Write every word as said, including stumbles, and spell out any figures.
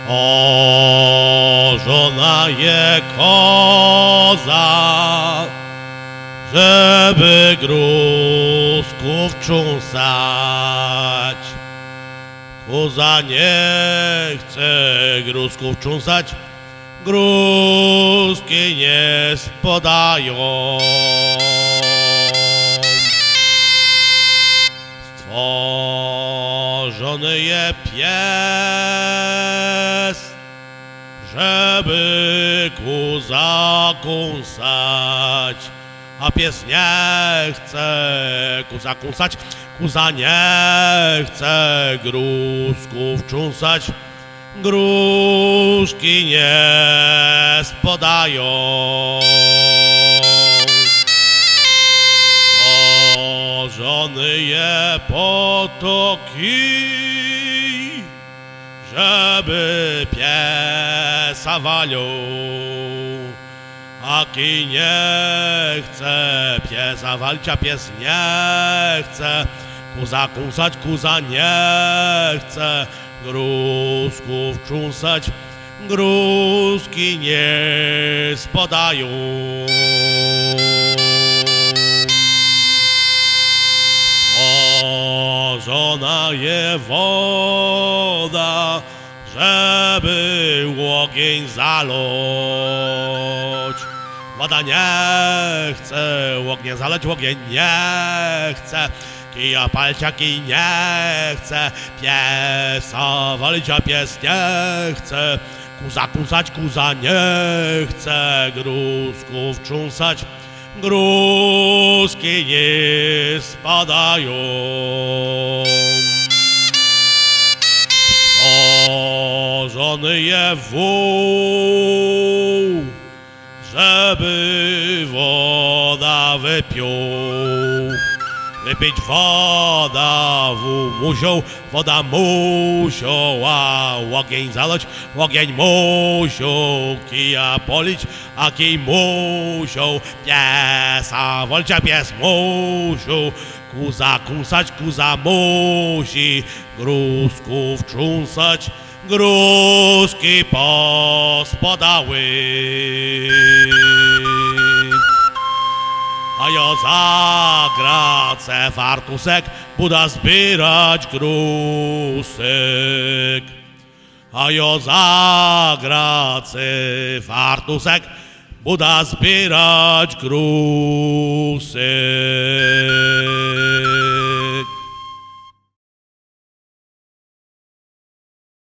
Stworzona je koza, żeby gruzków cząsać. Koza nie chce gruzków cząsać, gruzki nie spodają. Stworzony je pies, żeby kuza kąsać, a pies nie chce kuza kąsać, kuza nie chce gruzków cząsać, gruszki nie spodają. Stworzony je potoki, żeby piesa walił, a kij nie chce piesa walić, a pies nie chce kuza kąsać, kuza nie chce gruzków cząsać, gruszki nie spodają. Stworzona je woda, żeby ogień zalać. Woda nie chce ognia zalać, ogień nie chce kija palić, a kij nie chce piesa walić, a pies nie chce kuza kąsać, kuza nie chce gruzków cząsać, gruszki nie spadają. Stworzony je wół, żeby woda wypił. Wypić woda wół musiał, woda musiał, a ogień zalać, ogień musiał kija polić, a kij musiał piesa walić, a pies musiał kuza kąsać, kuza musi gruzków cząsać, gruszki pospadały. A ja za gracę fartusek buda zbierać grusek. A ja za gracę fartusek buda zbierać grusek.